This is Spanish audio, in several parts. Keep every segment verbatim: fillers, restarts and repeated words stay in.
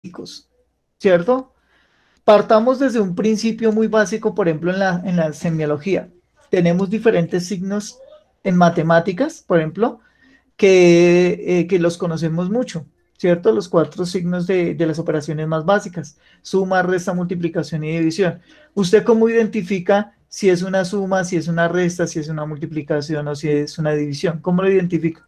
¿cierto? Partamos desde un principio muy básico, por ejemplo, en la, en la semiología. Tenemos diferentes signos en matemáticas, por ejemplo, que, eh, que los conocemos mucho, ¿cierto? Los cuatro signos de, de las operaciones más básicas: suma, resta, multiplicación y división. ¿Usted cómo identifica si es una suma, si es una resta, si es una multiplicación o si es una división? ¿Cómo lo identifica?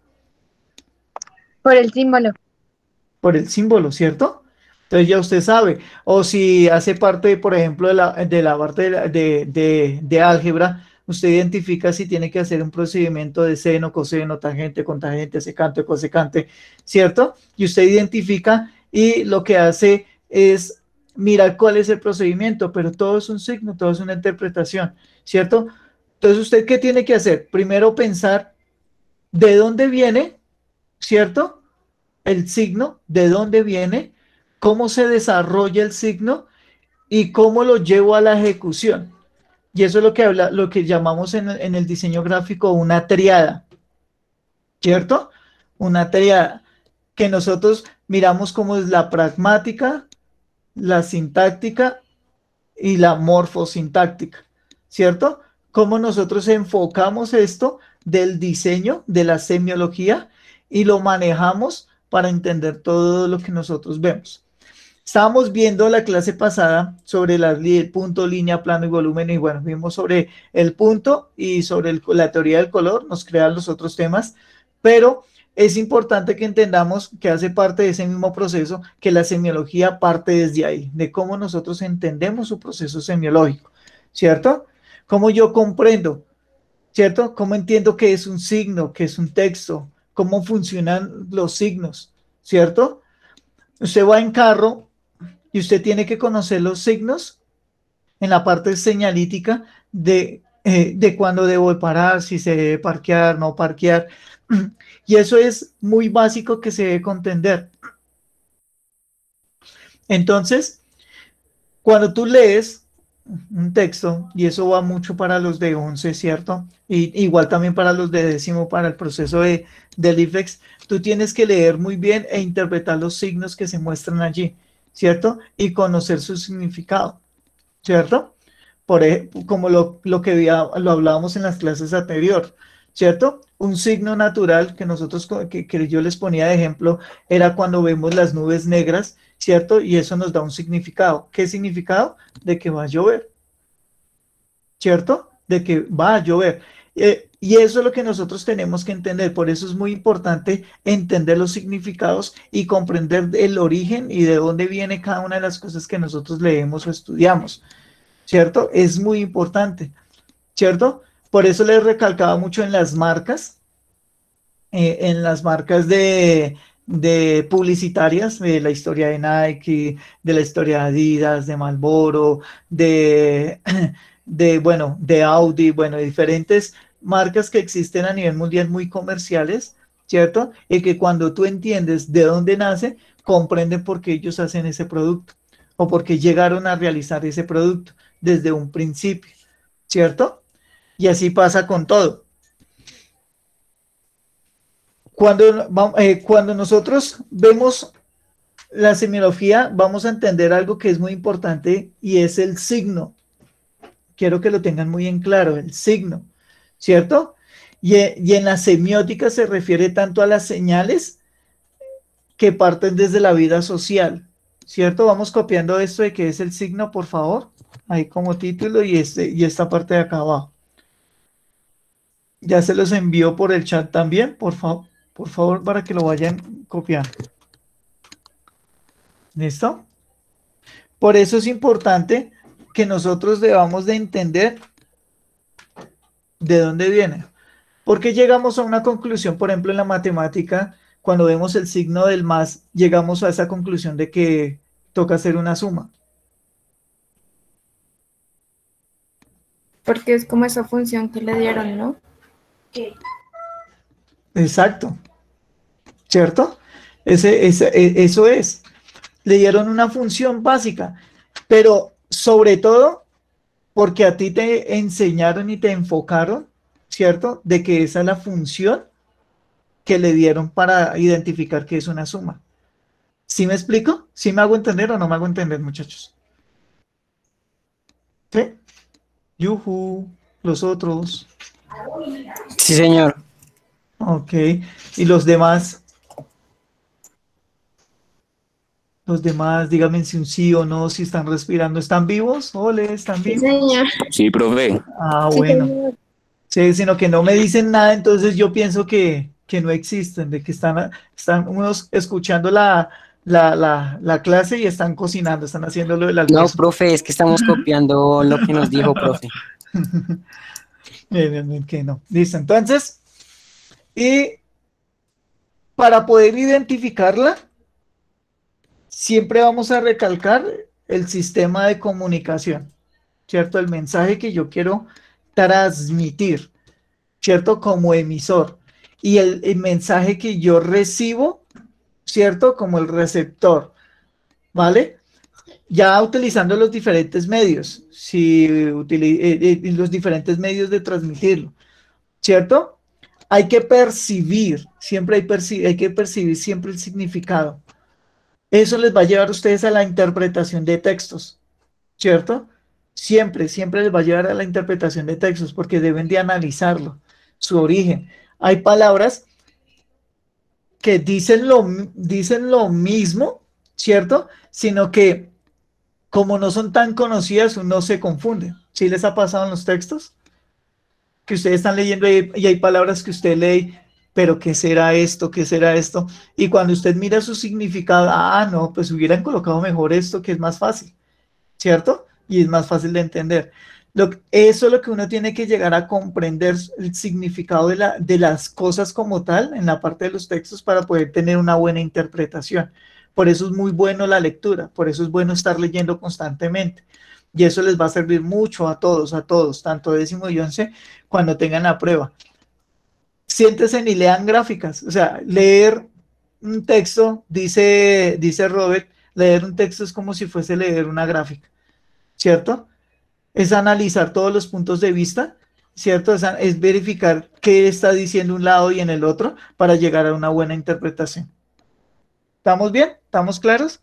Por el símbolo. Por el símbolo, ¿cierto? Entonces ya usted sabe. O si hace parte, por ejemplo, de la, de la parte de, la- de, de- de álgebra, usted identifica si tiene que hacer un procedimiento de seno, coseno, tangente, cotangente, secante, cosecante, ¿cierto? Y usted identifica y lo que hace es mirar cuál es el procedimiento, pero todo es un signo, todo es una interpretación, ¿cierto? Entonces, ¿usted qué tiene que hacer? Primero pensar de dónde viene, ¿cierto? El signo, de dónde viene, cómo se desarrolla el signo y cómo lo llevo a la ejecución. Y eso es lo que habla, lo que llamamos en, en el diseño gráfico una triada, ¿cierto? Una triada que nosotros miramos como es la pragmática, la sintáctica y la morfosintáctica, ¿cierto? Cómo nosotros enfocamos esto del diseño, de la semiología, y lo manejamos para entender todo lo que nosotros vemos. Estábamos viendo la clase pasada sobre la, el punto, línea, plano y volumen, y bueno, vimos sobre el punto y sobre el, la teoría del color, nos crean los otros temas, pero es importante que entendamos que hace parte de ese mismo proceso, que la semiología parte desde ahí, de cómo nosotros entendemos su proceso semiológico, ¿cierto? Cómo yo comprendo, ¿cierto? Cómo entiendo que es un signo, que es un texto, cómo funcionan los signos, ¿cierto? Usted va en carro y usted tiene que conocer los signos en la parte señalítica de, eh, de cuándo debo parar, si se debe parquear, no parquear. Y eso es muy básico que se debe contender. Entonces, cuando tú lees un texto, y eso va mucho para los de once, ¿cierto? Y igual también para los de décimo, para el proceso de, del IFEX, tú tienes que leer muy bien e interpretar los signos que se muestran allí, ¿cierto? Y conocer su significado, ¿cierto? Por ejemplo, como lo, lo que había, lo hablábamos en las clases anteriores, ¿cierto? Un signo natural que nosotros, que, que yo les ponía de ejemplo, era cuando vemos las nubes negras, ¿cierto? Y eso nos da un significado. ¿Qué significado? De que va a llover, ¿cierto? De que va a llover. Eh, y eso es lo que nosotros tenemos que entender. Por eso es muy importante entender los significados y comprender el origen y de dónde viene cada una de las cosas que nosotros leemos o estudiamos, ¿cierto? Es muy importante, ¿cierto? Por eso les recalcaba mucho en las marcas, eh, en las marcas de, de publicitarias, de la historia de Nike, de la historia de Adidas, de Marlboro, de, de, bueno, de Audi, bueno, diferentes marcas que existen a nivel mundial muy comerciales, ¿cierto? Y que cuando tú entiendes de dónde nace, comprenden por qué ellos hacen ese producto o por qué llegaron a realizar ese producto desde un principio, ¿cierto? Y así pasa con todo. Cuando, eh, cuando nosotros vemos la semiología, vamos a entender algo que es muy importante y es el signo. Quiero que lo tengan muy en claro, el signo, ¿cierto? Y, y en la semiótica se refiere tanto a las señales que parten desde la vida social, ¿cierto? Vamos copiando esto de que es el signo, por favor, ahí como título y, este, y esta parte de acá abajo. Ya se los envío por el chat también, por, fa por favor, para que lo vayan copiando. ¿Listo? Por eso es importante que nosotros debamos de entender de dónde viene. Porque llegamos a una conclusión, por ejemplo, en la matemática, cuando vemos el signo del más, llegamos a esa conclusión de que toca hacer una suma. Porque es como esa función que le dieron, ¿no? Exacto, ¿cierto? Ese, ese, e, eso es. Le dieron una función básica, pero sobre todo porque a ti te enseñaron y te enfocaron, ¿cierto? De que esa es la función que le dieron para identificar que es una suma. ¿Sí me explico? ¿Sí me hago entender o no me hago entender, muchachos? ¿Sí? Yuhu, los otros. Sí, señor. Ok. ¿Y los demás? Los demás, díganme si un sí o no, si están respirando. ¿Están vivos? Ole, ¿están Sí, vivos? señor. Sí, profe. Ah, Sí, bueno. señor. Sí, sino que no me dicen nada, entonces yo pienso que, que no existen, de que están, están unos escuchando la, la, la, la clase y están cocinando, están haciendo lo del No, almuerzo. profe, es que estamos copiando lo que nos dijo, profe. Bien, bien, bien, que no. Listo, entonces, y para poder identificarla, siempre vamos a recalcar el sistema de comunicación, ¿cierto? El mensaje que yo quiero transmitir, ¿cierto? Como emisor. Y el, el mensaje que yo recibo, ¿cierto? Como el receptor, ¿vale? Ya utilizando los diferentes medios, si utili eh, eh, los diferentes medios de transmitirlo, ¿cierto? Hay que percibir, siempre hay, perci hay que percibir siempre el significado. Eso les va a llevar a ustedes a la interpretación de textos, ¿cierto? Siempre, siempre les va a llevar a la interpretación de textos porque deben de analizarlo, su origen. Hay palabras que dicen lo, dicen lo mismo, ¿cierto? Sino que como no son tan conocidas, uno se confunde. ¿Sí les ha pasado en los textos? Que ustedes están leyendo y, y hay palabras que usted lee, pero ¿qué será esto? ¿Qué será esto? Y cuando usted mira su significado, ah, no, pues hubieran colocado mejor esto que es más fácil, ¿cierto? Y es más fácil de entender. Lo, eso es lo que uno tiene que llegar a comprender el significado de, la, de las cosas como tal en la parte de los textos para poder tener una buena interpretación. Por eso es muy bueno la lectura, por eso es bueno estar leyendo constantemente. Y eso les va a servir mucho a todos, a todos, tanto décimo y once, cuando tengan la prueba. Siéntense y lean gráficas, o sea, leer un texto, dice, dice Robert, leer un texto es como si fuese leer una gráfica, ¿cierto? Es analizar todos los puntos de vista, ¿cierto? Es, es verificar qué está diciendo un lado y en el otro para llegar a una buena interpretación. ¿Estamos bien? ¿Estamos claros?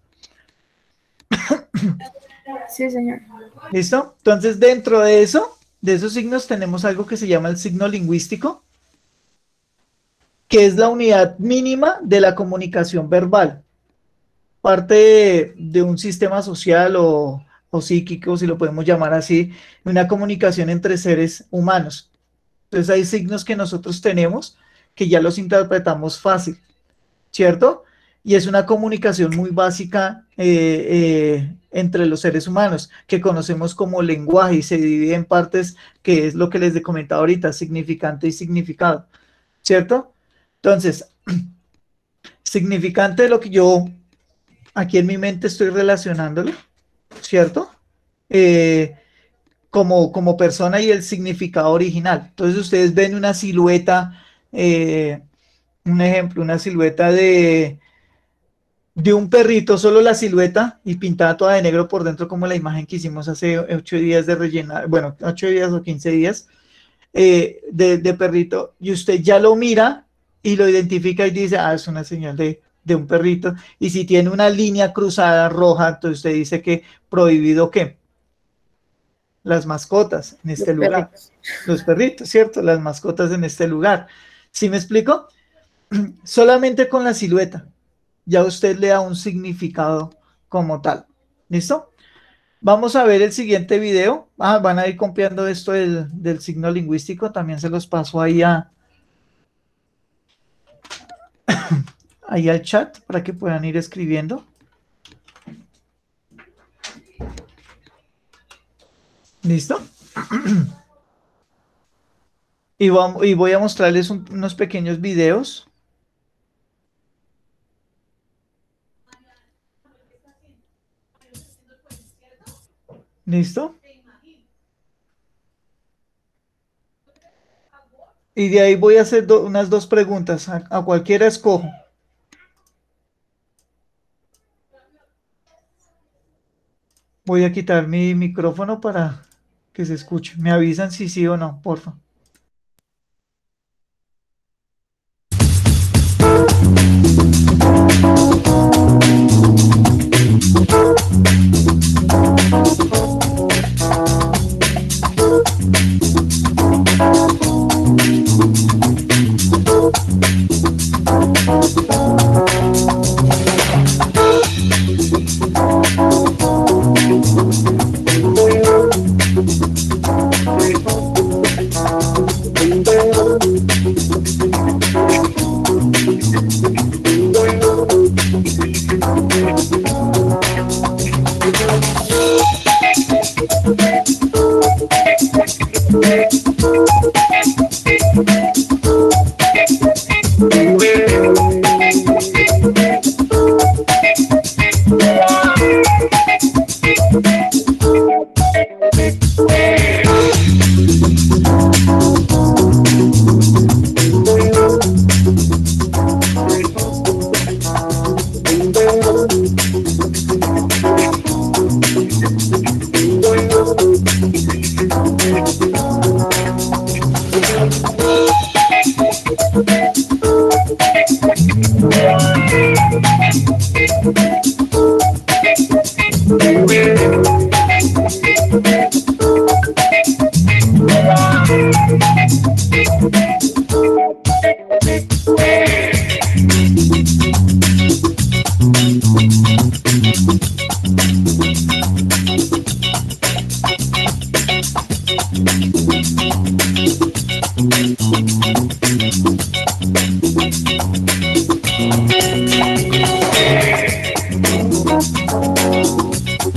Sí, señor. ¿Listo? Entonces, dentro de eso, de esos signos, tenemos algo que se llama el signo lingüístico, que es la unidad mínima de la comunicación verbal. Parte de, de un sistema social o, o psíquico, si lo podemos llamar así, una comunicación entre seres humanos. Entonces hay signos que nosotros tenemos que ya los interpretamos fácil, ¿cierto? Y es una comunicación muy básica eh, eh, entre los seres humanos, que conocemos como lenguaje y se divide en partes, que es lo que les he comentado ahorita, significante y significado, ¿cierto? Entonces, significante de lo que yo aquí en mi mente estoy relacionándolo, ¿cierto? Eh, como, como persona y el significado original. Entonces ustedes ven una silueta, eh, un ejemplo, una silueta de, de un perrito, solo la silueta y pintada toda de negro por dentro como la imagen que hicimos hace ocho días de rellenar, bueno, ocho días o quince días eh, de, de perrito y usted ya lo mira y lo identifica y dice, ah, es una señal de, de un perrito. Y si tiene una línea cruzada roja, entonces usted dice que prohibido qué? Las mascotas en Los este lugar. perritos. Los perritos, ¿cierto? Las mascotas en este lugar. ¿Sí me explico? Solamente con la silueta ya usted le da un significado como tal. ¿Listo? Vamos a ver el siguiente video. Ah, van a ir copiando esto del, del signo lingüístico. También se los paso ahí, a, ahí al chat para que puedan ir escribiendo. ¿Listo? Y, vamos, y voy a mostrarles un, unos pequeños videos. ¿Listo? Y de ahí voy a hacer do, unas dos preguntas. A, a cualquiera escojo. Voy a quitar mi micrófono para que se escuche. Me avisan si sí o no, porfa.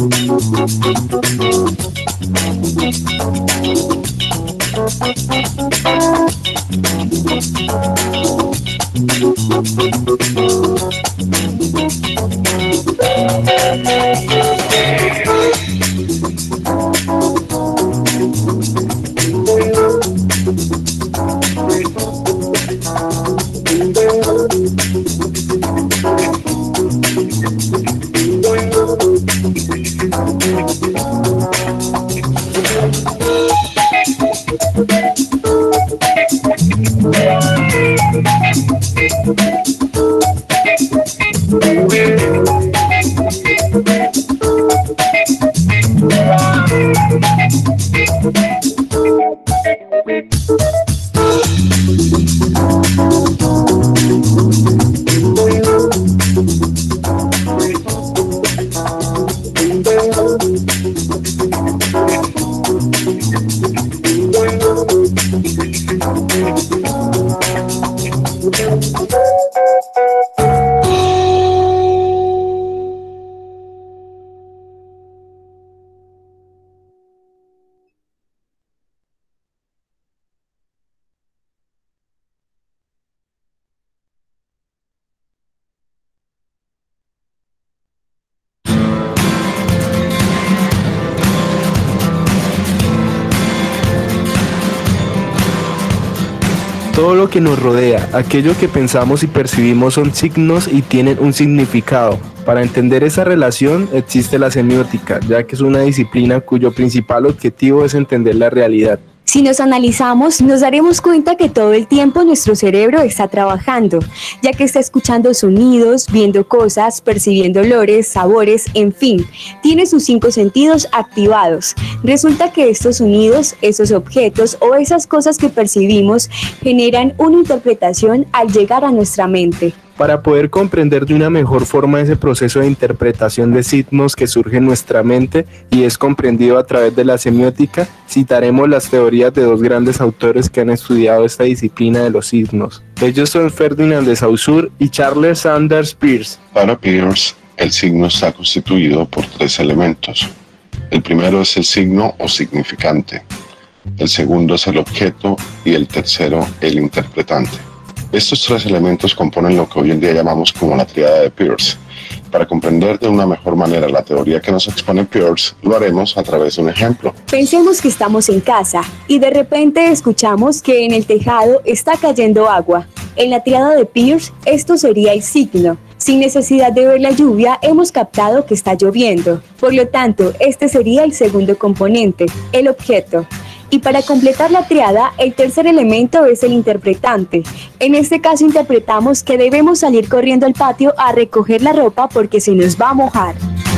Todo lo que nos rodea, aquello que pensamos y percibimos son signos y tienen un significado. Para entender esa relación existe la semiótica, ya que es una disciplina cuyo principal objetivo es entender la realidad. Si nos analizamos, nos daremos cuenta que todo el tiempo nuestro cerebro está trabajando, ya que está escuchando sonidos, viendo cosas, percibiendo olores, sabores, en fin, tiene sus cinco sentidos activados. Resulta que estos sonidos, esos objetos o esas cosas que percibimos generan una interpretación al llegar a nuestra mente. Para poder comprender de una mejor forma ese proceso de interpretación de signos que surge en nuestra mente y es comprendido a través de la semiótica, citaremos las teorías de dos grandes autores que han estudiado esta disciplina de los signos. Ellos son Ferdinand de Saussure y Charles Sanders Peirce. Para Peirce, el signo está constituido por tres elementos. El primero es el signo o significante, el segundo es el objeto y el tercero el interpretante. Estos tres elementos componen lo que hoy en día llamamos como la tríada de Peirce. Para comprender de una mejor manera la teoría que nos expone Peirce, lo haremos a través de un ejemplo. Pensemos que estamos en casa y de repente escuchamos que en el tejado está cayendo agua. En la tríada de Peirce, esto sería el signo. Sin necesidad de ver la lluvia, hemos captado que está lloviendo. Por lo tanto, este sería el segundo componente, el objeto. Y para completar la triada, el tercer elemento es el interpretante. En este caso interpretamos que debemos salir corriendo al patio a recoger la ropa porque se nos va a mojar.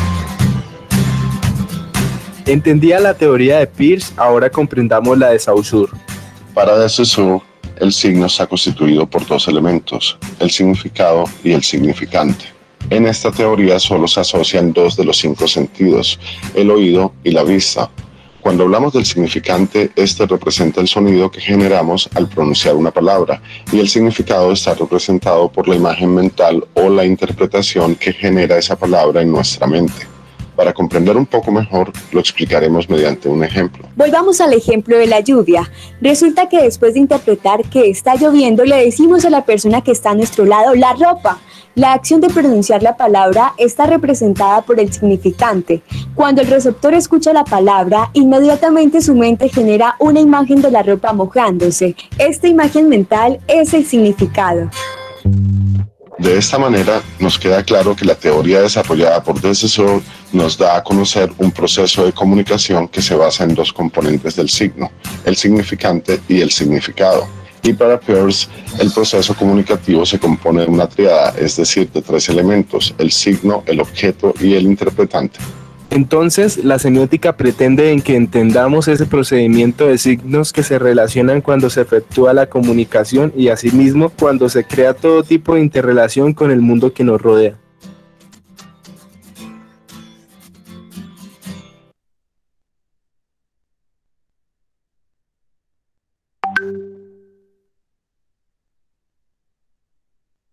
Entendía la teoría de Peirce, ahora comprendamos la de Saussure. Para de Saussure, el signo está constituido por dos elementos, el significado y el significante. En esta teoría solo se asocian dos de los cinco sentidos, el oído y la vista. Cuando hablamos del significante, este representa el sonido que generamos al pronunciar una palabra y el significado está representado por la imagen mental o la interpretación que genera esa palabra en nuestra mente. Para comprender un poco mejor, lo explicaremos mediante un ejemplo. Volvamos al ejemplo de la lluvia. Resulta que después de interpretar que está lloviendo, le decimos a la persona que está a nuestro lado, la ropa. La acción de pronunciar la palabra está representada por el significante. Cuando el receptor escucha la palabra, inmediatamente su mente genera una imagen de la ropa mojándose. Esta imagen mental es el significado. De esta manera, nos queda claro que la teoría desarrollada por de Saussure nos da a conocer un proceso de comunicación que se basa en dos componentes del signo, el significante y el significado. Y para Peirce, el proceso comunicativo se compone de una tríada, es decir, de tres elementos, el signo, el objeto y el interpretante. Entonces, la semiótica pretende en que entendamos ese procedimiento de signos que se relacionan cuando se efectúa la comunicación y asimismo cuando se crea todo tipo de interrelación con el mundo que nos rodea.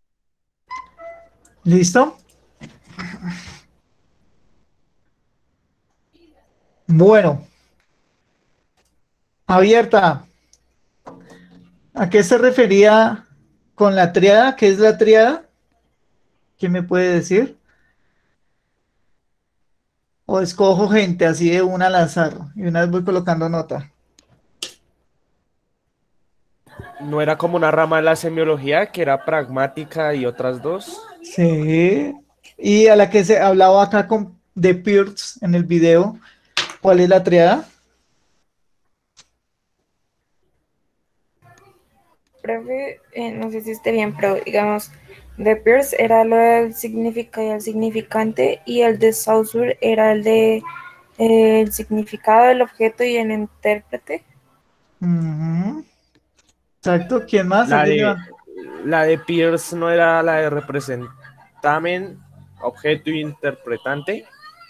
¿Listo? Bueno, abierta. ¿A qué se refería con la tríada? ¿Qué es la tríada? ¿Quién me puede decir? O escojo gente así de una al azar y una vez voy colocando nota. ¿No era como una rama de la semiología que era pragmática y otras dos? Sí. Y a la que se hablaba acá con de Peirce en el video, ¿cuál es la tríada? Profe, eh, no sé si esté bien, pero digamos, de Peirce era lo del significado y el significante, y el de Saussure era el de eh, el significado del objeto y el intérprete. Uh-huh. Exacto. ¿Quién más? La ¿Alguien de, leva- la de Peirce no era la de representamen, objeto y interpretante.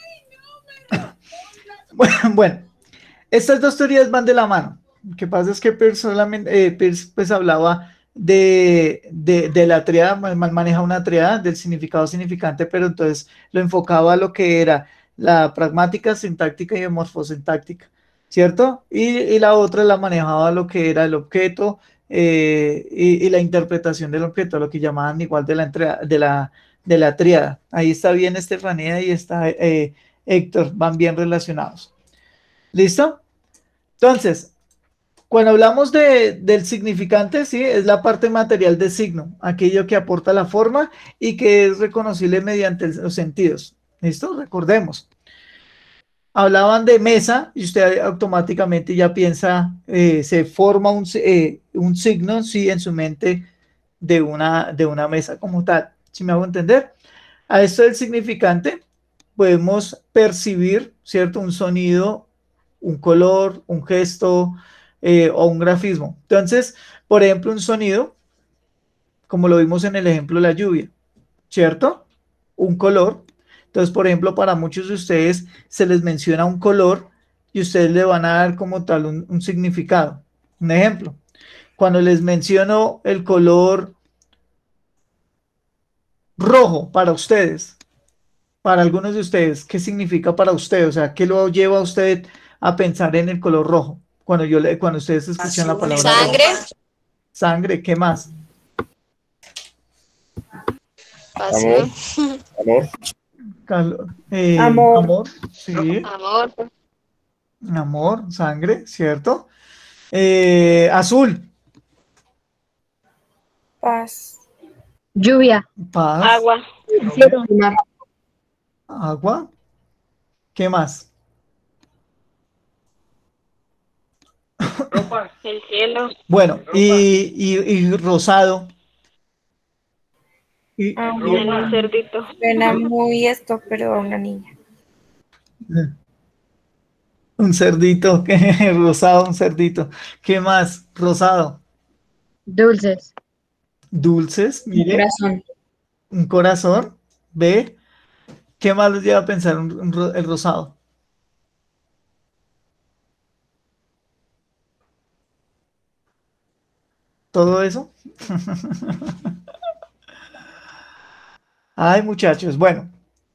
Bueno, estas dos teorías van de la mano. Lo que pasa es que Peirce, solamente, eh, Peirce pues hablaba de, de, de la tríada, mal maneja una tríada del significado significante, pero entonces lo enfocaba a lo que era la pragmática, sintáctica y morfosintáctica, ¿cierto? Y, y la otra la manejaba lo que era el objeto eh, y, y la interpretación del objeto, lo que llamaban igual de la, entrega, de la, de la tríada. Ahí está bien Estefanía y está eh, Héctor, van bien relacionados. ¿Listo? Entonces, cuando hablamos de, del significante, sí, es la parte material del signo, aquello que aporta la forma y que es reconocible mediante los sentidos. ¿Listo? Recordemos. Hablaban de mesa y usted automáticamente ya piensa, eh, se forma un, eh, un signo, sí, en su mente de una, de una mesa como tal. ¿Sí me hago entender? A esto del significante podemos percibir, ¿cierto? Un sonido, un color, un gesto eh, o un grafismo. Entonces, por ejemplo, un sonido, como lo vimos en el ejemplo de la lluvia, ¿cierto? Un color. Entonces, por ejemplo, para muchos de ustedes se les menciona un color y ustedes le van a dar como tal un, un significado. Un ejemplo, cuando les menciono el color rojo para ustedes, para algunos de ustedes, ¿qué significa para usted? O sea, ¿qué lo lleva a usted a pensar en el color rojo? Cuando yo le, cuando ustedes escuchan la palabra Sangre. rojo. Sangre, ¿qué más? Pasión. Amor. Calor, eh, Amor. amor, sí, Amor. amor, sangre, ¿cierto? Eh, azul, Paz. Lluvia. paz, Agua. Mar. agua, ¿qué más? El cielo. Bueno, y, y, y rosado. Y, Ah, El cerdito. suena muy esto, pero a una niña. un cerdito, que rosado, un cerdito. ¿Qué más? Rosado. Dulces. Dulces, mire, Corazón. un corazón, ve. ¿Qué más les lleva a pensar un- un ro- el rosado? ¿Todo eso? Ay, muchachos, bueno.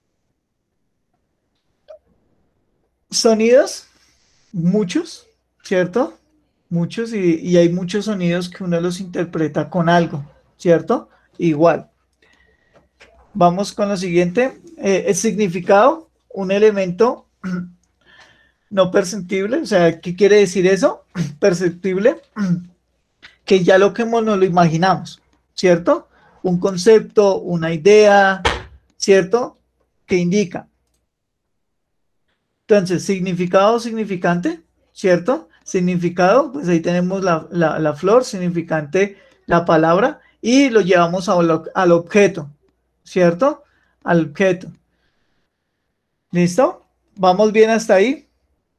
Sonidos, muchos, ¿cierto? Muchos y, y hay muchos sonidos que uno los interpreta con algo, ¿cierto? Igual. Vamos con lo siguiente. Eh, el significado, un elemento no perceptible, o sea, ¿qué quiere decir eso? Perceptible, que ya lo que nos lo imaginamos, ¿cierto? Un concepto, una idea, ¿cierto? Que indica. Entonces, significado, significante, ¿cierto? Significado, pues ahí tenemos la, la, la flor, significante, la palabra, y lo llevamos a, al objeto, ¿cierto? Al objeto. ¿Listo? ¿Vamos bien hasta ahí?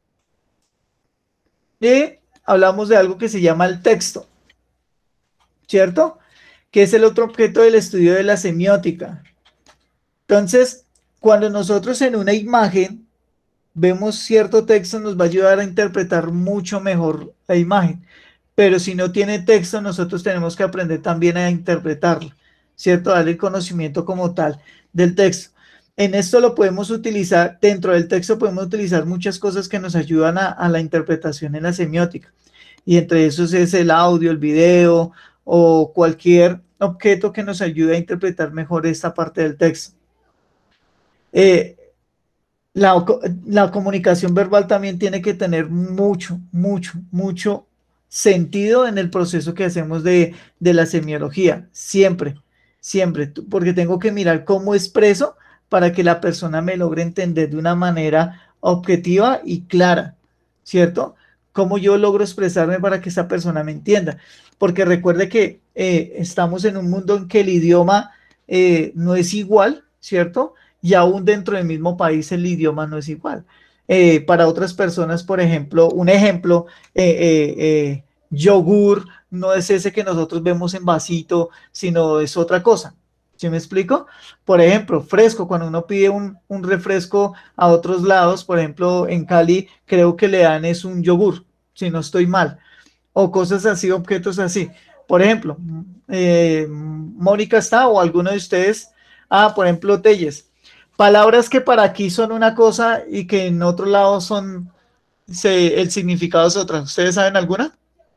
Y hablamos de algo que se llama el texto, ¿cierto? Que es el otro objeto del estudio de la semiótica. Entonces, cuando nosotros en una imagen vemos cierto texto, nos va a ayudar a interpretar mucho mejor la imagen. Pero si no tiene texto, nosotros tenemos que aprender también a interpretarlo, ¿cierto? Darle el conocimiento como tal del texto. En esto lo podemos utilizar, dentro del texto podemos utilizar muchas cosas que nos ayudan a, a la interpretación en la semiótica. Y entre esos es el audio, el video o cualquier objeto que nos ayude a interpretar mejor esta parte del texto. Eh, la, la comunicación verbal también tiene que tener mucho, mucho, mucho sentido en el proceso que hacemos de, de la semiología. Siempre, siempre, porque tengo que mirar cómo expreso para que la persona me logre entender de una manera objetiva y clara, ¿cierto? Cómo yo logro expresarme para que esa persona me entienda. Porque recuerde que eh, estamos en un mundo en que el idioma eh, no es igual, ¿cierto? Y aún dentro del mismo país el idioma no es igual. Eh, para otras personas, por ejemplo, un ejemplo, eh, eh, eh, yogur no es ese que nosotros vemos en vasito, sino es otra cosa. ¿Sí me explico? Por ejemplo, fresco, cuando uno pide un, un refresco a otros lados, por ejemplo, en Cali, creo que le dan es un yogur, si no estoy mal, o cosas así, objetos así. Por ejemplo, eh, Mónica está o alguno de ustedes, ah, por ejemplo, Telles. Palabras que para aquí son una cosa y que en otro lado son, se, el significado es otra. ¿Ustedes saben alguna?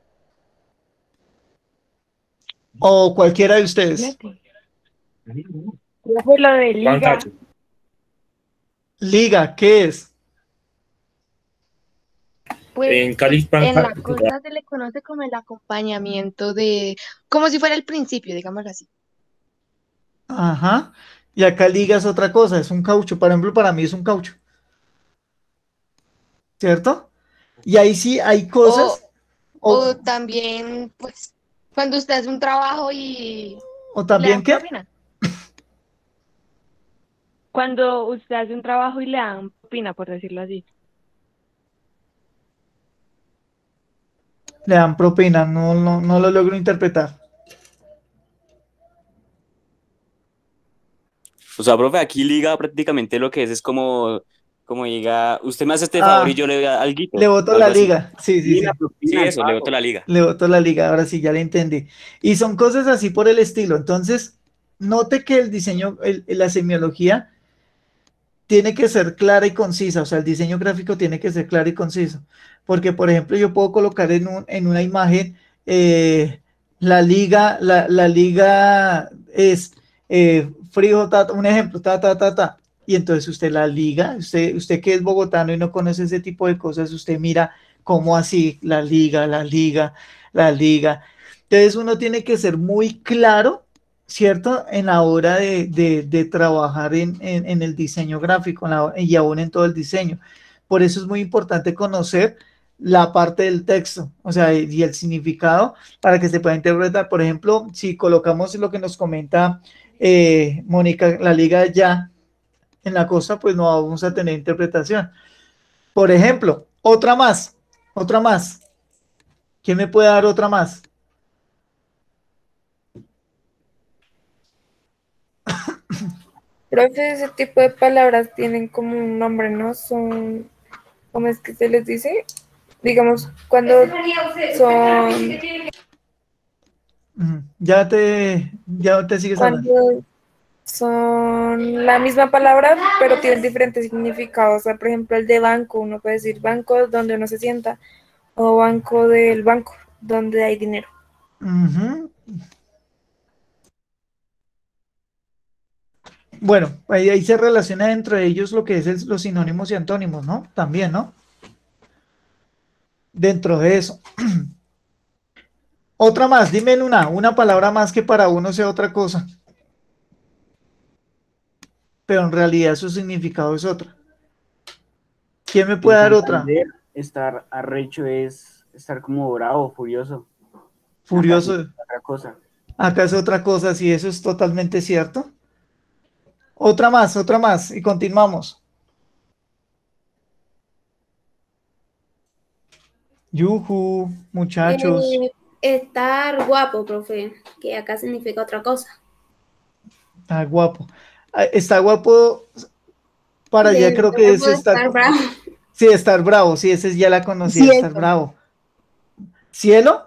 O cualquiera de ustedes. Profe, lo de liga. Liga, ¿qué es? Pues En Cali, en la costa se le conoce como el acompañamiento de, como si fuera el principio, digámoslo así. Ajá. Y acá liga es otra cosa, es un caucho. Por ejemplo, para mí es un caucho. ¿Cierto? Y ahí sí hay O, cosas. O, o también, pues, cuando usted hace un trabajo y o le también dan qué? propina. Cuando usted hace un trabajo y le dan propina, por decirlo así. Le dan propina, no, no, no lo logro interpretar. O sea, profe, aquí liga prácticamente lo que es, es como, como diga, usted me hace este favor y Ah, yo le doy algo, le voto la algo así. liga. Sí, sí, Sí, la sí. Sí, propina, el eso, le boto pago. la liga. Le voto la liga, ahora sí, ya le entendí. Y son cosas así por el estilo. Entonces, note que el diseño, el, la semiología tiene que ser clara y concisa, o sea, el diseño gráfico tiene que ser claro y conciso, porque, por ejemplo, yo puedo colocar en, un, en una imagen eh, la liga, la, la liga es eh, frío, ta, un ejemplo, ta, ta, ta, ta, y entonces usted la liga, usted, usted que es bogotano y no conoce ese tipo de cosas, usted mira cómo así, la liga, la liga, la liga, entonces uno tiene que ser muy claro, ¿cierto? En la hora de, de, de trabajar en, en, en, el diseño gráfico en la, y aún en todo el diseño. Por eso es muy importante conocer la parte del texto, o sea, y el significado para que se pueda interpretar. Por ejemplo, si colocamos lo que nos comenta eh, Mónica, la liga ya en la costa, pues no vamos a tener interpretación. Por ejemplo, otra más, otra más. ¿Quién me puede dar otra más? Profe, ese tipo de palabras tienen como un nombre, ¿no? Son, ¿cómo es que se les dice? Digamos, cuando son, Ya te, ya te sigues hablando. cuando son la misma palabra, pero tienen diferentes significados. O sea, por ejemplo, el de banco, uno puede decir banco donde uno se sienta, o banco del banco, donde hay dinero. Uh-huh. Bueno, ahí, ahí se relaciona entre ellos lo que es el, los sinónimos y antónimos, ¿no? También, ¿no? Dentro de eso. Otra más, dime una, una palabra más que para uno sea otra cosa. Pero en realidad su significado es otra. ¿Quién me puede En dar otra? Santander, estar arrecho es estar como bravo, furioso. Acá sí Furioso. es otra cosa. Acá es otra cosa, sí, eso es totalmente cierto. Otra más, otra más, y continuamos. Yuhu, muchachos. Eh, estar guapo, profe, que acá significa otra cosa. Está guapo. Ah, está guapo para allá, De creo que es verbo de estar. estar bravo. Sí, estar bravo, sí, ese ya la conocía, estar Cielo. bravo. ¿Cielo?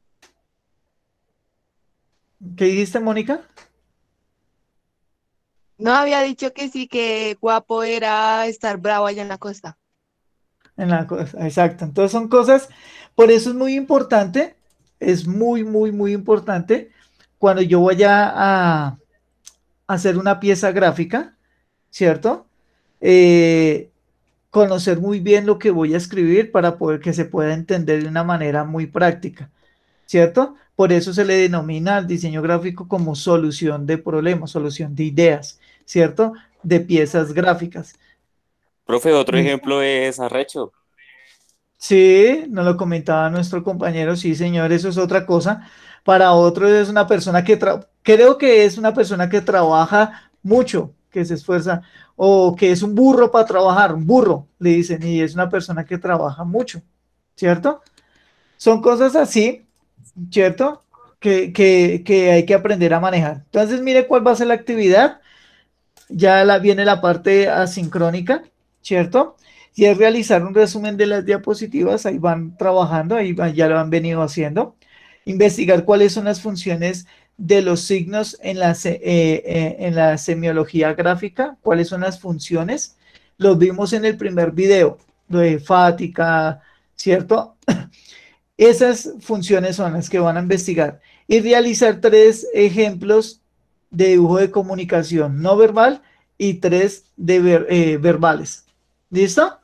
¿Qué dijiste, Mónica? No había dicho que sí, que guapo era estar bravo allá en la costa. En la cosa, exacto. Entonces son cosas, por eso es muy importante, es muy, muy, muy importante cuando yo vaya a hacer una pieza gráfica, ¿cierto? Eh, conocer muy bien lo que voy a escribir para poder que se pueda entender de una manera muy práctica, ¿cierto? Por eso se le denomina al diseño gráfico como solución de problemas, solución de ideas, ¿cierto? De piezas gráficas. Profe, otro ejemplo es arrecho. Sí, nos lo comentaba nuestro compañero, sí, señor, eso es otra cosa. Para otro es una persona que tra- creo que es una persona que trabaja mucho, que se esfuerza, o que es un burro para trabajar, un burro, le dicen, y es una persona que trabaja mucho, ¿cierto? Son cosas así, ¿cierto? Que, que, que hay que aprender a manejar. Entonces, mire cuál va a ser la actividad. Ya la, viene la parte asincrónica, ¿cierto? Y es realizar un resumen de las diapositivas, ahí van trabajando, ahí van- ya lo han venido haciendo. Investigar cuáles son las funciones de los signos en la, se- eh, eh, en la semiología gráfica, cuáles son las funciones. Los vimos en el primer video, lo de fática, ¿cierto? Esas funciones son las que van a investigar y realizar tres ejemplos de dibujo de comunicación no verbal y tres de ver- eh, verbales. ¿Listo?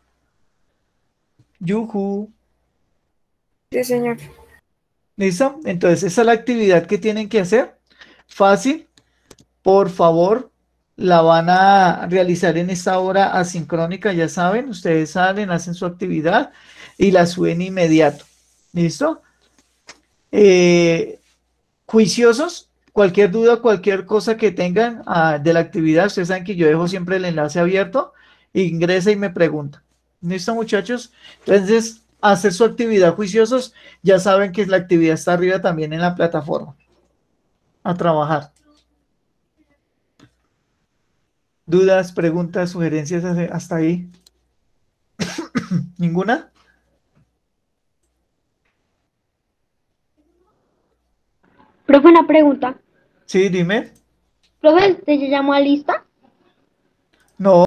Yuhu. Sí, señor. ¿Listo? Entonces, esa es la actividad que tienen que hacer. Fácil. Por favor, la van a realizar en esta hora asincrónica, ya saben. Ustedes salen, hacen su actividad y la suben inmediato. ¿Listo? Eh, juiciosos, cualquier duda, cualquier cosa que tengan ah, de la actividad, ustedes saben que yo dejo siempre el enlace abierto, ingresa y me pregunta. ¿Listo, muchachos? Entonces, hacer su actividad juiciosos, ya saben que la actividad está arriba también en la plataforma. A trabajar. Dudas, preguntas, sugerencias hasta ahí. ¿Ninguna? Profe, una pregunta. Sí, dime. Profe, ¿usted ya llamó a lista? No.